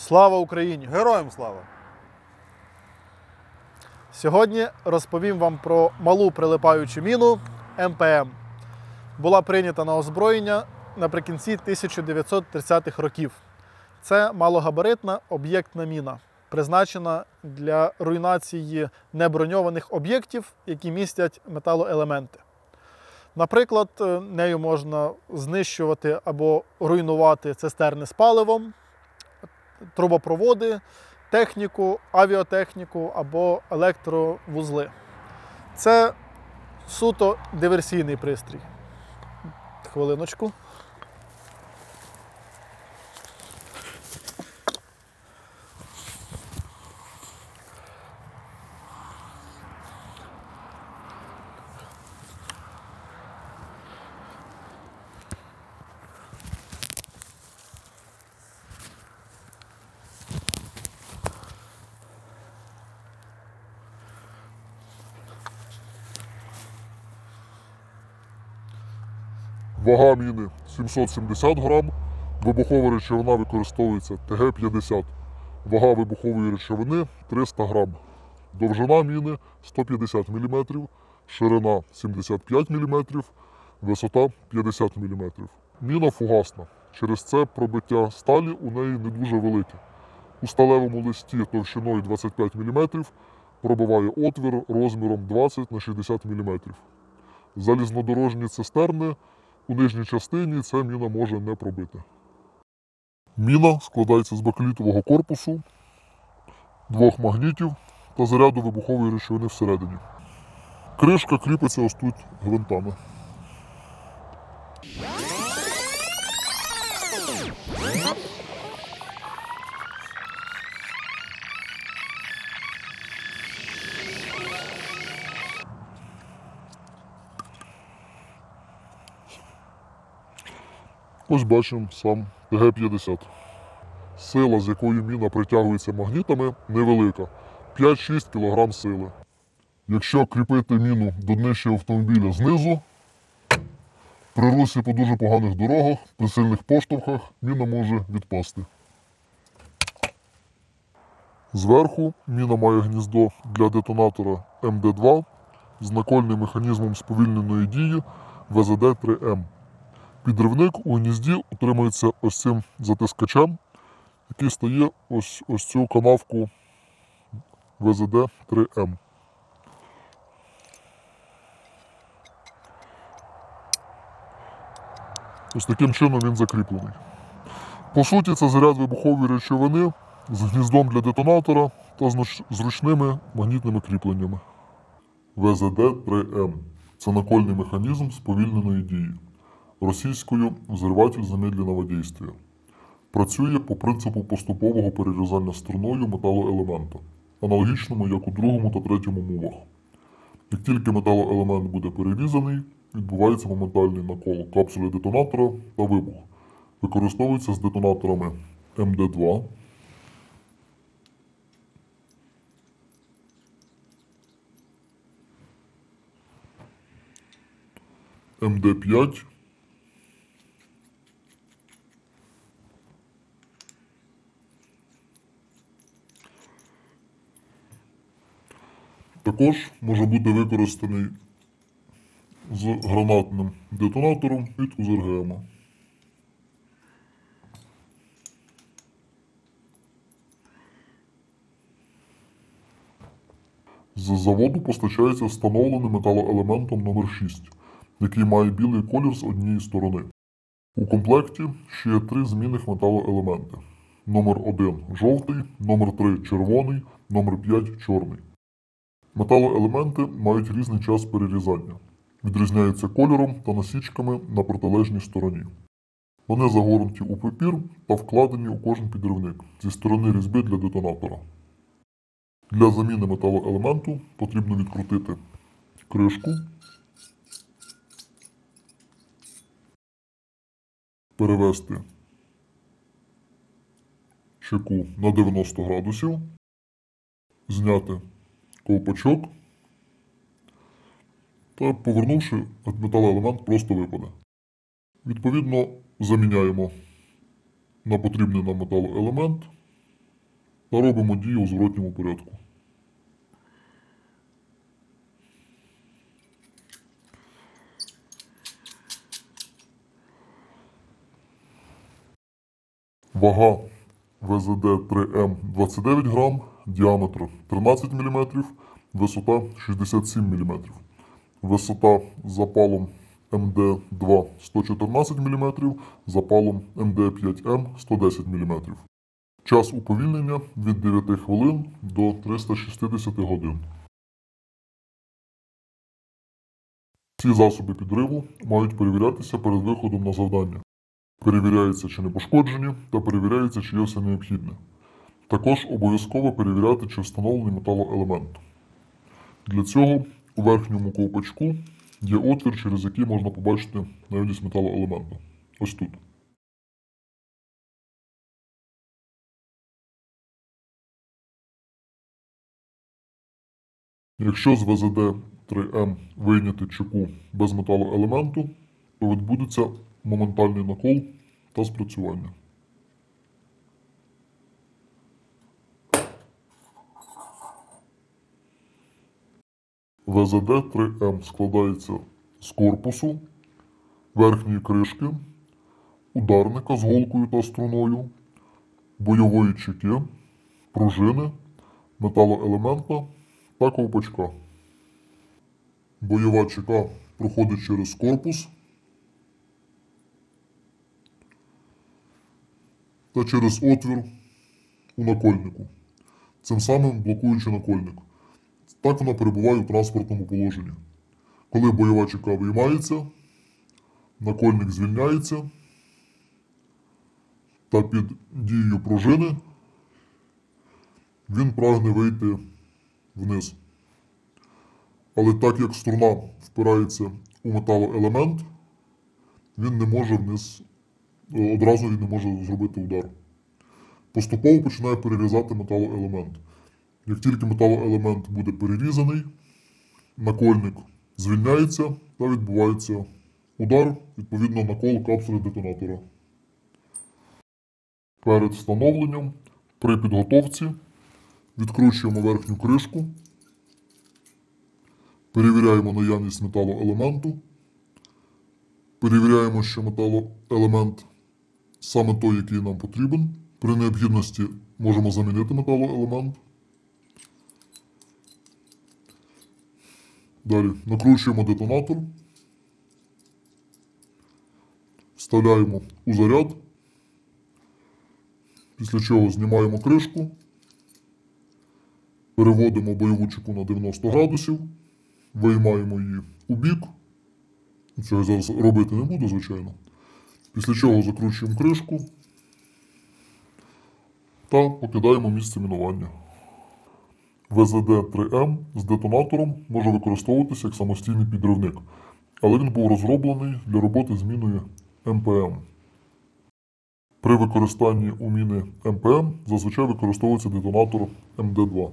Слава Україні! Героям слава! Сьогодні розповім вам про малу прилипаючу міну МПМ. Була прийнята на озброєння наприкінці 1930-х років. Це малогабаритна об'єктна міна, призначена для руйнації неброньованих об'єктів, які містять металоелементи. Наприклад, нею можна знищувати або руйнувати цистерни з паливом, трубопроводи, техніку, авіатехніку або електровузли. Це суто диверсійний пристрій. Хвилиночку. Вага міни 770 грам, вибухова речовина використовується ТГ-50. Вага вибухової речовини 300 грам. Довжина міни 150 мм, ширина 75 мм, висота 50 мм. Міна фугасна. Через це пробиття сталі у неї не дуже велике. У сталевому листі товщиною 25 мм пробиває отвір розміром 20 на 60 мм. Залізнодорожні цистерни у нижній частині ця міна може не пробити. Міна складається з бакелітового корпусу, двох магнітів та заряду вибухової речовини всередині. Кришка кріпиться ось тут гвинтами. Ось бачимо сам ТГ-50. Сила, з якою міна притягується магнітами, невелика – 5-6 кг сили. Якщо кріпити міну до днища автомобіля знизу, при русі по дуже поганих дорогах, при сильних поштовхах міна може відпасти. Зверху міна має гніздо для детонатора МД-2 з накольним механізмом сповільненої дії ВЗД-3М. Підривник у гнізді утримується ось цим затискачем, який стає ось цю канавку ВЗД-3М. Ось таким чином він закріплений. По суті, це заряд вибухової речовини з гніздом для детонатора та з зручними магнітними кріпленнями. ВЗД-3М – це накольний механізм сповільненої дії. Російською взриватель замедленого действия. Працює по принципу поступового перерізання струною металоелемента, аналогічному як у другому та третьому мувах. Як тільки металоелемент буде перерізаний, відбувається моментальний накол капсулі детонатора та вибух. Використовується з детонаторами МД-2, МД-5, також може бути використаний з гранатним детонатором від УЗРГМ. З заводу постачається встановлений металоелементом номер 6, який має білий колір з однієї сторони. У комплекті ще є 3 змінних металоелементи. Номер 1 – жовтий, номер 3 – червоний, номер 5 – чорний. Металоелементи мають різний час перерізання. Відрізняються кольором та насічками на протилежній стороні. Вони загорнуті у папір та вкладені у кожен підривник зі сторони різьби для детонатора. Для заміни металоелементу потрібно відкрутити кришку, перевести чеку на 90 градусів, зняти ковпачок та, повернувши, металоелемент просто випаде. Відповідно, заміняємо на потрібний нам металоелемент та робимо дію у зворотньому порядку. Вага ВЗД-3М 29 грам, діаметр 13 мм, висота 67 мм. Висота з запалом МД2 114 мм, запалом МД5М 110 мм. Час уповільнення від 9 хвилин до 360 годин. Всі засоби підриву мають перевірятися перед виходом на завдання. Перевіряється, чи не пошкоджені, та перевіряється, чи є все необхідне. Також обов'язково перевіряти, чи встановлений металоелемент. Для цього у верхньому ковпачку є отвір, через який можна побачити наявність металоелементу. Ось тут. Якщо з ВЗД-3М вийняти чеку без металоелементу, то відбудеться моментальний накол та спрацювання. ВЗД-3М складається з корпусу, верхньої кришки, ударника з голкою та струною, бойової чеки, пружини, металоелемента та ковпачка. Бойова чека проходить через корпус та через отвір у накольнику, цим самим блокуючи накольник. Так вона перебуває у транспортному положенні. Коли бойова чека виймається, накольник звільняється та під дією пружини він прагне вийти вниз. Але так як струна впирається у металоелемент, він не може вниз, одразу він не може зробити удар. Поступово починає перерізати металоелемент. Як тільки металоелемент буде перерізаний, накольник звільняється та відбувається удар, відповідно накол капсули детонатора. Перед встановленням при підготовці відкручуємо верхню кришку, перевіряємо наявність металоелементу, перевіряємо, що металоелемент саме той, який нам потрібен. При необхідності можемо замінити металоелемент. Далі накручуємо детонатор, вставляємо у заряд, після чого знімаємо кришку, переводимо бойову чеку на 90 градусів, виймаємо її у бік. Цього я зараз робити не буду, звичайно. Після чого закручуємо кришку та покидаємо місце мінування. ВЗД-3М з детонатором може використовуватися як самостійний підривник, але він був розроблений для роботи з міною МПМ. При використанні у міни МПМ зазвичай використовується детонатор МД2.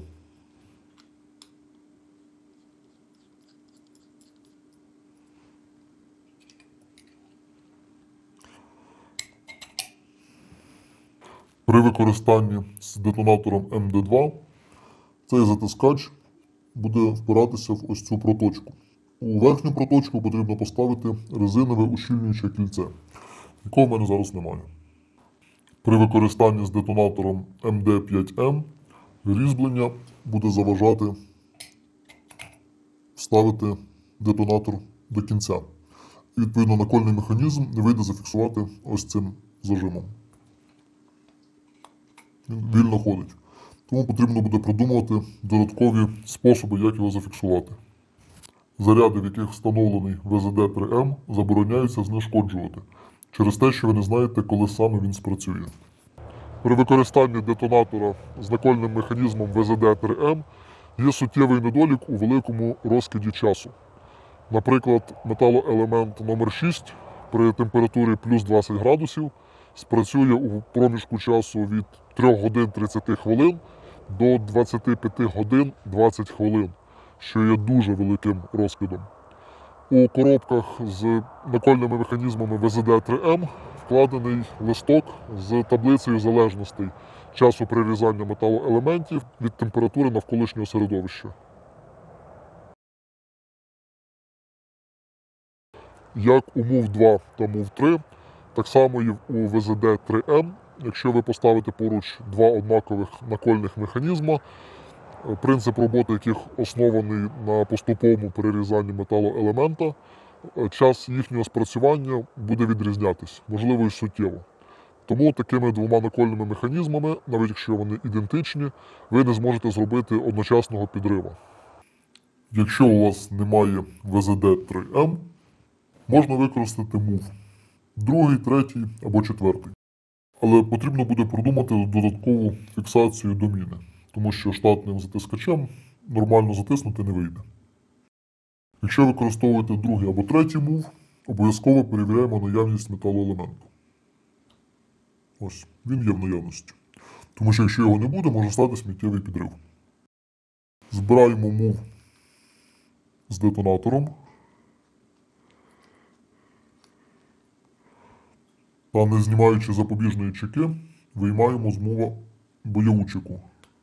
При використанні з детонатором МД2 цей затискач буде впиратися в ось цю проточку. У верхню проточку потрібно поставити резинове ущільнююче кільце, якого в мене зараз немає. При використанні з детонатором МД5М різьблення буде заважати вставити детонатор до кінця. І, відповідно, накольний механізм не вийде зафіксувати ось цим зажимом. Він вільно ходить. Тому потрібно буде придумувати додаткові способи, як його зафіксувати. Заряди, в яких встановлений ВЗД-3М, забороняється знешкоджувати, через те, що ви не знаєте, коли саме він спрацює. При використанні детонатора з накольним механізмом ВЗД-3М є суттєвий недолік у великому розкиді часу. Наприклад, металоелемент номер 6 при температурі плюс 20 градусів спрацює у проміжку часу від 3 годин 30 хвилин до 25 годин 20 хвилин, що є дуже великим розкидом. У коробках з накольними механізмами ВЗД-3М вкладений листок з таблицею залежностей, часу прирізання металоелементів від температури навколишнього середовища. Як у MOV-2 та MOV-3, так само і у ВЗД-3М, якщо ви поставите поруч два однакових накольних механізми, принцип роботи яких оснований на поступовому перерізанні металоелемента, час їхнього спрацювання буде відрізнятися, можливо і суттєво. Тому такими двома накольними механізмами, навіть якщо вони ідентичні, ви не зможете зробити одночасного підриву. Якщо у вас немає ВЗД-3М, можна використати MOV, другий, третій або четвертий. Але потрібно буде продумати додаткову фіксацію до міни, тому що штатним затискачем нормально затиснути не вийде. Якщо використовуєте другий або третій MOV, обов'язково перевіряємо наявність металоелементу. Ось, він є в наявності. Тому що якщо його не буде, може стати сміттєвий підрив. Збираємо MOV з детонатором. Та не знімаючи запобіжної чеки, виймаємо з MOV бойову чеку.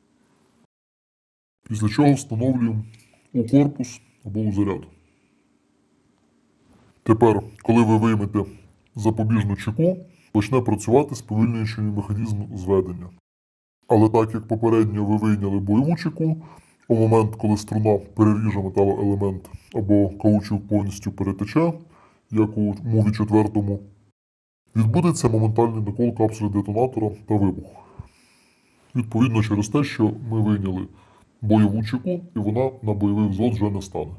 Після чого встановлюємо у корпус або у заряд. Тепер, коли ви виймете запобіжну чеку, почне працювати сповільнюючий механізм зведення. Але так як попередньо ви вийняли бойову чеку, у момент, коли струна переріже металоелемент або каучук повністю перетече, як у MOV 4, відбудеться моментальний накол капсулі детонатора та вибух. Відповідно через те, що ми вийняли бойову чеку і вона на бойовий взвод вже не стане.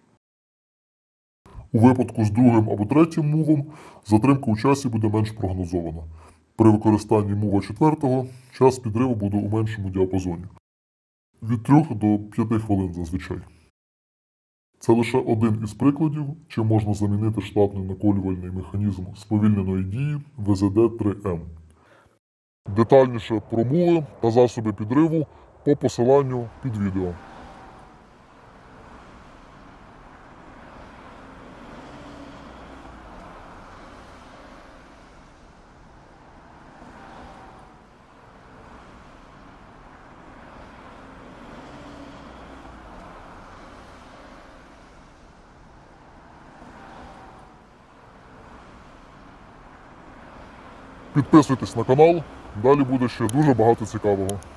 У випадку з другим або третім MOV затримка у часі буде менш прогнозована. При використанні MOV 4 час підриву буде у меншому діапазоні. Від 3 до 5 хвилин зазвичай. Це лише один із прикладів, чим можна замінити штатний наколювальний механізм сповільненої дії ВЗД-3М. Детальніше про MOV та засоби підриву по посиланню під відео. Підписуйтесь на канал, далі буде ще дуже багато цікавого.